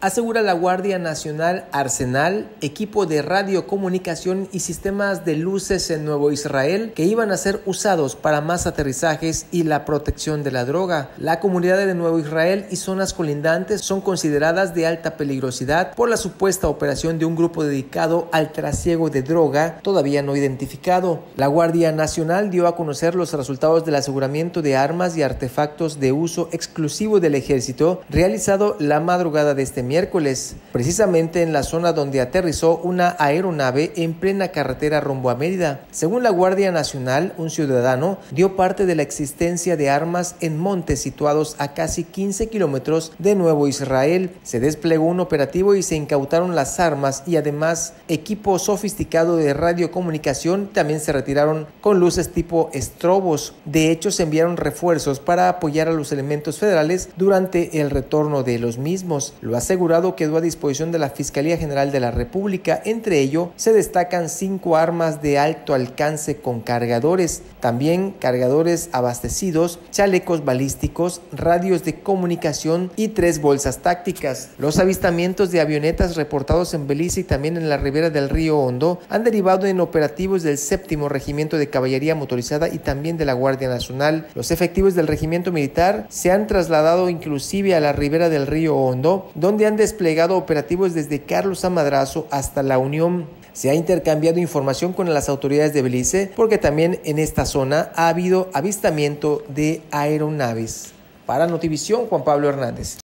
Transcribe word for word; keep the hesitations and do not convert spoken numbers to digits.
Asegura la Guardia Nacional Arsenal, equipo de radiocomunicación y sistemas de luces en Nuevo Israel que iban a ser usados para más aterrizajes y la protección de la droga. La comunidad de Nuevo Israel y zonas colindantes son consideradas de alta peligrosidad por la supuesta operación de un grupo dedicado al trasiego de droga todavía no identificado. La Guardia Nacional dio a conocer los resultados del aseguramiento de armas y artefactos de uso exclusivo del ejército realizado la madrugada de este miércoles. miércoles, precisamente en la zona donde aterrizó una aeronave en plena carretera rumbo a Mérida. Según la Guardia Nacional, un ciudadano dio parte de la existencia de armas en montes situados a casi quince kilómetros de Nuevo Israel. Se desplegó un operativo y se incautaron las armas y además equipo sofisticado de radiocomunicación. También se retiraron con luces tipo estrobos. De hecho, se enviaron refuerzos para apoyar a los elementos federales durante el retorno de los mismos. Lo aseguró quedó a disposición de la Fiscalía General de la República. Entre ello se destacan cinco armas de alto alcance con cargadores, también cargadores abastecidos, chalecos balísticos, radios de comunicación y tres bolsas tácticas. Los avistamientos de avionetas reportados en Belice y también en la ribera del río Hondo han derivado en operativos del séptimo Regimiento de Caballería Motorizada y también de la Guardia Nacional. Los efectivos del Regimiento Militar se han trasladado inclusive a la ribera del río Hondo, donde han desplegado operativos desde Carlos a Madrazo hasta La Unión. Se ha intercambiado información con las autoridades de Belice porque también en esta zona ha habido avistamiento de aeronaves. Para Notivisión, Juan Pablo Hernández.